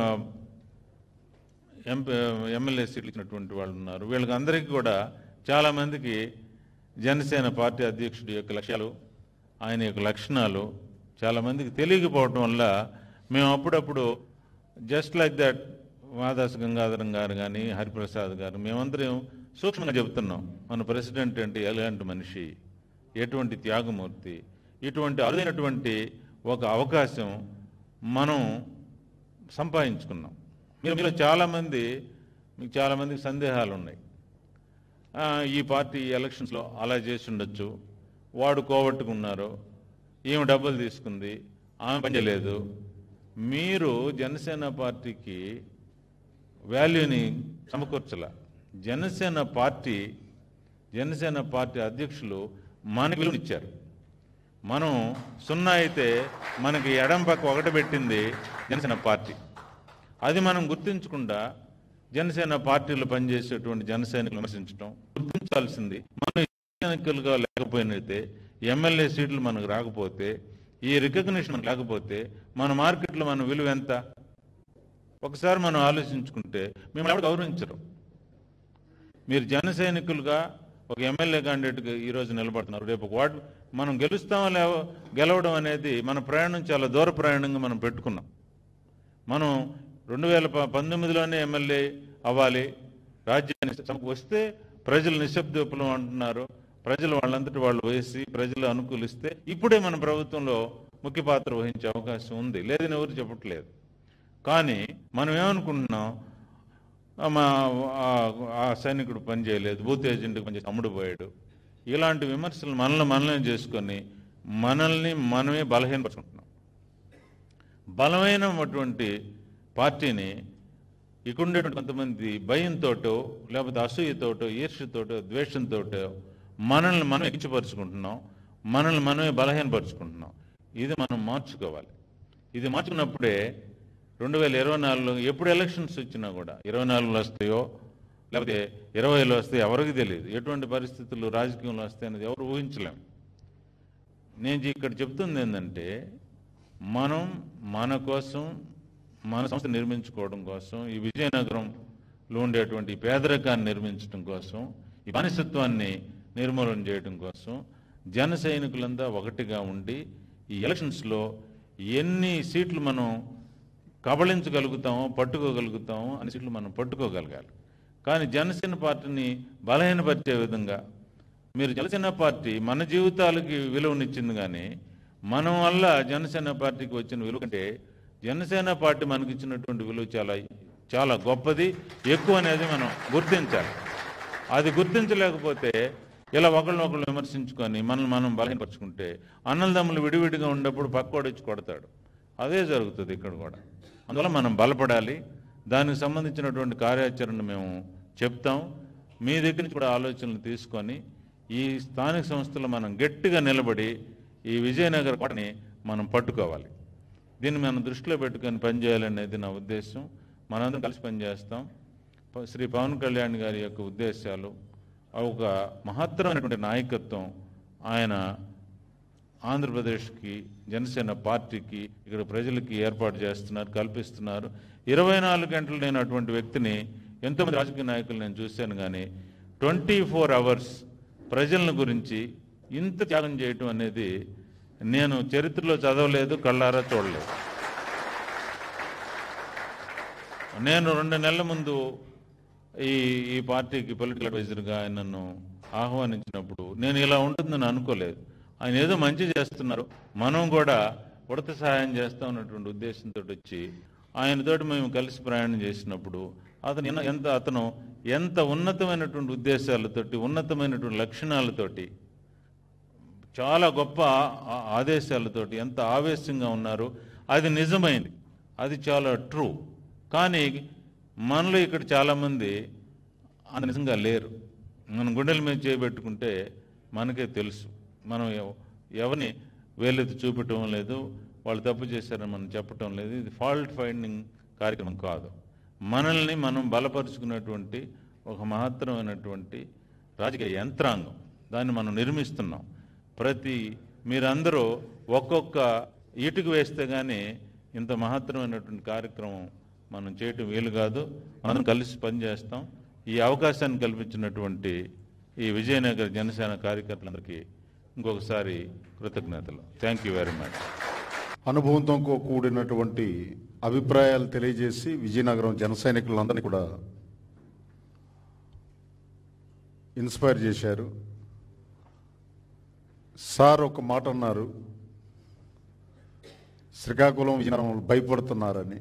ఎమ్మెల్యే సీట్లు ఇచ్చినటువంటి వాళ్ళు ఉన్నారు. వీళ్ళకి అందరికీ కూడా చాలామందికి జనసేన పార్టీ అధ్యక్షుడి యొక్క లక్ష్యాలు, ఆయన యొక్క లక్షణాలు చాలామందికి తెలియకపోవటం వల్ల మేము అప్పుడప్పుడు just like that Madas Gangadharam గారు కానీ, హరిప్రసాద్ గారు, మేమందరం సూక్ష్మంగా చెబుతున్నాం, మన ప్రెసిడెంట్ అంటే ఎలాంటి మనిషి, ఎటువంటి త్యాగమూర్తి, ఇటువంటి అరుదైనటువంటి ఒక అవకాశం మనం సంపాదించుకున్నాం. మీలో మీకు చాలామందికి సందేహాలు ఉన్నాయి. ఈ పార్టీ ఎలక్షన్స్లో అలా చేసి ఉండొచ్చు, వాడు కోవట్టుకున్నారు, ఈమె డబ్బులు తీసుకుంది, ఆమె పనిచేయలేదు. మీరు జనసేన పార్టీకి వాల్యూని సమకూర్చల. జనసేన పార్టీ అధ్యక్షులు మనకి విలువనిచ్చారు. మనం 0 అయితే మనకి ఎడం పక్క 1 పెట్టింది జనసేన పార్టీ. అది మనం గుర్తించకుండా జనసేన పార్టీలో పనిచేసేటువంటి జనసైనికులు విమర్శించడం గుర్తించాల్సింది. మనం సైనికులుగా లేకపోయినైతే, ఎమ్మెల్యే సీట్లు మనకు రాకపోతే, ఈ రికగ్నిషన్ మనకు లేకపోతే మన మార్కెట్లో మన విలువ ఎంత? ఒకసారి మనం ఆలోచించుకుంటే మిమ్మల్ని ఎవరు గౌరవించరు. మీరు జన సైనికులుగా ఒక ఎమ్మెల్యే క్యాండిడేట్గా ఈరోజు నిలబడుతున్నారు. రేపు ఒక వార్డు మనం గెలవడం అనేది మన ప్రయాణం చాలా దూర ప్రయాణంగా మనం పెట్టుకున్నాం. మనం 2019లోనే ఎమ్మెల్యే అవ్వాలి, రాజ్యాన్ని వస్తే ప్రజలు నిశ్శబ్ద విప్లవం అంటున్నారు. ప్రజలు వాళ్ళంతటి వాళ్ళు వేసి ప్రజలు అనుకూలిస్తే ఇప్పుడే మన ప్రభుత్వంలో ముఖ్య పాత్ర వహించే అవకాశం ఉంది, లేదని ఎవరు చెప్పట్లేదు. కానీ మనం ఏమనుకుంటున్నాం, ఆ సైనికుడు పని చేయలేదు, బూత్ ఏజెంట్కి పనిచేసి అమ్ముడు పోయాడు, ఇలాంటి విమర్శలు మనల్ని చేసుకొని మనల్ని మనమే బలహీనపరుచుకుంటున్నాం. బలమైనటువంటి పార్టీని ఇక్కడ ఉండేటువంటి కొంతమంది భయంతోటో లేకపోతే అసూయతోటో ఈర్ష్యతోటో ద్వేషంతోటో మనల్ని మనం ఎక్కించపరుచుకుంటున్నాం, మనల్ని మనమే బలహీనపరుచుకుంటున్నాం. ఇది మనం మార్చుకోవాలి. ఇది మార్చుకున్నప్పుడే 2024లో ఎప్పుడు ఎలక్షన్స్ వచ్చినా కూడా 24లో వస్తాయో లేకపోతే 20లో వస్తాయో ఎవరికి తెలియదు. ఎటువంటి పరిస్థితులు రాజకీయంలో వస్తాయనేది ఎవరు ఊహించలేము. నేను ఇక్కడ చెప్తుంది ఏంటంటే, మనం మన కోసం మన సంస్థ నిర్మించుకోవడం కోసం, ఈ విజయనగరంలో ఉండేటువంటి పేదరికాన్ని నిర్మించడం కోసం, ఈ బానిసత్వాన్ని నిర్మూలన చేయడం కోసం జన సైనికులంతా ఒకటిగా ఉండి ఈ ఎలక్షన్స్లో ఎన్ని సీట్లు మనం కబళించగలుగుతామో పట్టుకోగలుగుతామో అన్ని సీట్లు మనం పట్టుకోగలగాలి. కానీ జనసేన పార్టీని బలహీనపరిచే విధంగా మీరు జనసేన పార్టీ మన జీవితాలకి విలువనిచ్చింది, కానీ మనం వల్ల జనసేన పార్టీకి వచ్చిన విలువ కంటే జనసేన పార్టీ మనకి ఇచ్చినటువంటి విలువ చాలా చాలా గొప్పది, ఎక్కువ అనేది మనం గుర్తించాలి. అది గుర్తించలేకపోతే ఇలా ఒకళ్ళనొకళ్ళు విమర్శించుకొని మనల్ని మనం బలహీనపరుచుకుంటే అన్నదమ్ములు విడివిడిగా ఉన్నప్పుడు పక్కోడు వచ్చి కొడతాడు. అదే జరుగుతుంది ఇక్కడ కూడా. అందువల్ల మనం బలపడాలి. దానికి సంబంధించినటువంటి కార్యాచరణ మేము చెప్తాం. మీ దగ్గర నుంచి కూడా ఆలోచనలు తీసుకొని ఈ స్థానిక సంస్థలు మనం గట్టిగా నిలబడి ఈ విజయనగర కోటని మనం పట్టుకోవాలి. దీన్ని మనం దృష్టిలో పెట్టుకొని పనిచేయాలనేది నా ఉద్దేశం. మనందరం కలిసి పనిచేస్తాం. శ్రీ పవన్ కళ్యాణ్ గారి యొక్క ఉద్దేశాలు, ఒక మహత్తరమైనటువంటి నాయకత్వం ఆయన ఆంధ్రప్రదేశ్కి జనసేన పార్టీకి ఇక్కడ ప్రజలకి ఏర్పాటు చేస్తున్నారు, కల్పిస్తున్నారు. 24 గంటలు నేను అటువంటి వ్యక్తిని ఎంతోమంది రాజకీయ నాయకులు నేను చూశాను, కానీ 24 hours ప్రజల గురించి ఇంత త్యాగం చేయటం అనేది నేను చరిత్రలో చదవలేదు, కళ్ళారా చూడలేదు. నేను 2 నెలల ముందు ఈ పార్టీకి పొలిటికల్ అడ్వైజర్గా ఆయన నన్ను ఆహ్వానించినప్పుడు నేను ఇలా ఉంటుందని అనుకోలేదు. ఆయన ఏదో మంచి చేస్తున్నారు, మనం కూడా ఉడత సహాయం చేస్తాం అన్నటువంటి ఉద్దేశంతో వచ్చి ఆయనతోటి మేము కలిసి ప్రయాణం చేసినప్పుడు అతను ఎంత ఉన్నతమైనటువంటి ఉద్దేశాలతోటి, ఉన్నతమైనటువంటి లక్షణాలతోటి, చాలా గొప్ప ఆదేశాలతోటి ఎంత ఆవేశంగా ఉన్నారు. అది నిజమైంది, అది చాలా ట్రూ. కానీ మనలో ఇక్కడ చాలామంది అంత నిజంగా లేరు. మనం గుండెల మీద చేయబెట్టుకుంటే మనకే తెలుసు. మనం ఎవరిని వేలెత్తి చూపటం లేదు, వాళ్ళు తప్పు చేశారని మనం చెప్పటం లేదు. ఇది ఫాల్ట్ ఫైండింగ్ కార్యక్రమం కాదు. మనల్ని మనం బలపరుచుకునేటువంటి ఒక మహత్తరమైనటువంటి రాజకీయ యంత్రాంగం, దాన్ని మనం నిర్మిస్తున్నాం. మీరందరూ ఒక్కొక్క ఇటుకు వేస్తే కానీ ఇంత మహత్తరమైనటువంటి కార్యక్రమం మనం చేయటం వీలు కాదు. మనం కలిసి పనిచేస్తాం. ఈ అవకాశాన్ని కల్పించినటువంటి ఈ విజయనగర జనసేన కార్యకర్తలందరికీ ఇంకొకసారి కృతజ్ఞతలు. Thank you very much. అనుభవంతో కూడినటువంటి అభిప్రాయాలు తెలియజేసి విజయనగరం జన సైనికులందరినీ కూడా ఇన్స్పైర్ చేశారు. సార్ ఒక మాట అన్నారు, శ్రీకాకుళం విజయనగరం భయపడుతున్నారని.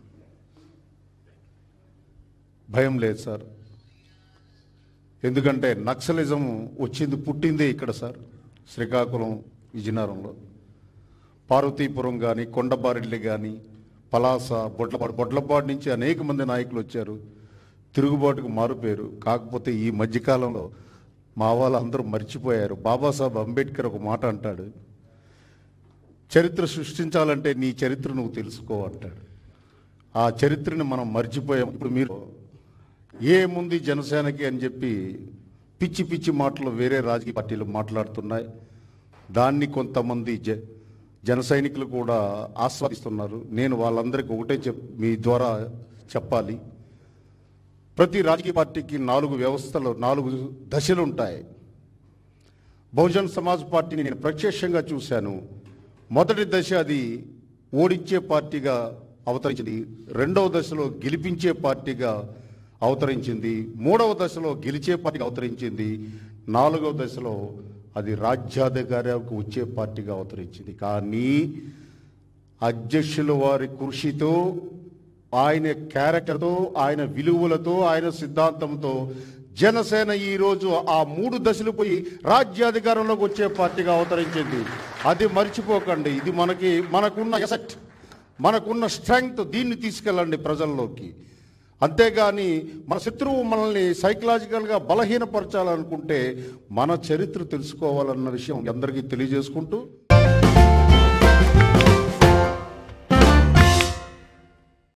భయం లేదు సార్, ఎందుకంటే నక్సలిజం పుట్టిందే ఇక్కడ సార్, శ్రీకాకుళం విజయనగరంలో. పార్వతీపురం కానీ, కొండబారెడ్డి కానీ, పలాస, బొడ్లపాడు నుంచి అనేక మంది నాయకులు వచ్చారు, తిరుగుబాటుకు మారుపేరు. కాకపోతే ఈ మధ్యకాలంలో మా వాళ్ళందరూ మర్చిపోయారు. బాబాసాహెబ్ అంబేద్కర్ ఒక మాట అంటాడు, చరిత్ర సృష్టించాలంటే నీ చరిత్ర నువ్వు తెలుసుకో అంటాడు. ఆ చరిత్రని మనం మర్చిపోయాం. ఇప్పుడు మీరు ఏముంది జనసేనకి అని చెప్పి పిచ్చి పిచ్చి మాటలు వేరే రాజకీయ పార్టీలు మాట్లాడుతున్నాయి. దాన్ని కొంతమంది జన సైనికులు కూడా ఆస్వాదిస్తున్నారు. నేను వాళ్ళందరికీ ఒకటే మీ ద్వారా చెప్పాలి, ప్రతి రాజకీయ పార్టీకి 4 వ్యవస్థలు, 4 దశలు ఉంటాయి. బహుజన్ సమాజ్ పార్టీని నేను ప్రత్యక్షంగా చూశాను. మొదటి దశ అది ఓడించే పార్టీగా అవతరించింది, రెండవ దశలో గెలిపించే పార్టీగా అవతరించింది, మూడవ దశలో గెలిచే పార్టీగా అవతరించింది, నాలుగవ దశలో అది రాజ్యాధికారికి వచ్చే పార్టీగా అవతరించింది. కానీ అధ్యక్షుల వారి కృషితో, ఆయన క్యారెక్టర్తో, ఆయన విలువలతో, ఆయన సిద్ధాంతంతో జనసేన ఈరోజు ఆ 3 దశలు పోయి రాజ్యాధికారంలోకి వచ్చే పార్టీగా అవతరించింది. అది మర్చిపోకండి. ఇది మనకున్న ఎసెట్, మనకున్న స్ట్రెంగ్త్. దీన్ని తీసుకెళ్ళండి ప్రజల్లోకి. అంతేగాని మన శత్రువు మనల్ని సైకలాజికల్గా బలహీనపరచాలనుకుంటే మన చరిత్ర తెలుసుకోవాలన్న విషయం అందరికీ తెలియజేసుకుంటూ